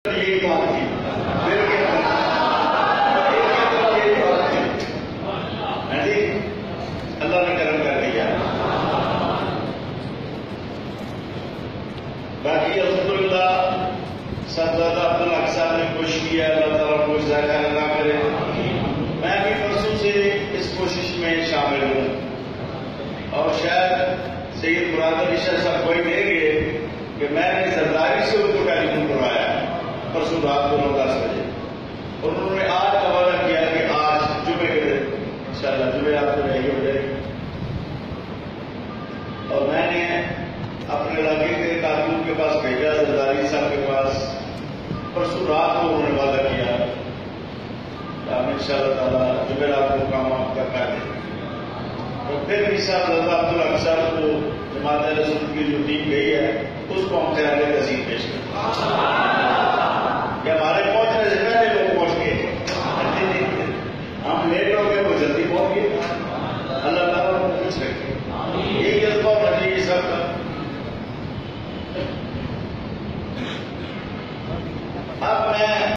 یہی بات تھی میرے کے یہی بات تھی جی، اللہ نے کرم کر دیا۔ باقی الحمدللہ صاحبزادہ عبدالحق صاحب نے کوشش کیا، اللہ تعالیٰ کو ذائقہ نہ کرے۔ میں بھی پرسوں سے اس کوشش میں شامل ہوں، اور شاید سید مراد علی شاہ صاحب کوئی دیں گے کہ میں نے زرداری سے ان کو ٹیلی فون کروایا پرسوں رات کو 9-10 بجے، اور انہوں نے آج کا وعدہ کیا کہ آج جمعے کے دن انشاءاللہ جمعے رات کو رہی ہو جائے گی۔ اور میں نے اپنے علاقے کے کارکن کے پاس بھیجا، زرداری صاحب کے پاس، پرسوں رات کو انہوں نے وعدہ کیا کہ ہم انشاءاللہ تعالیٰ جمعے رات کو کام آپ کا کر دیں۔ اور پھر بھی صاحبزادہ عبدالحق صاحب کو جماعت اہل سنت کی جو ٹیم گئی ہے اس کو ہم خیال تحسین پیش کرتے ہیں۔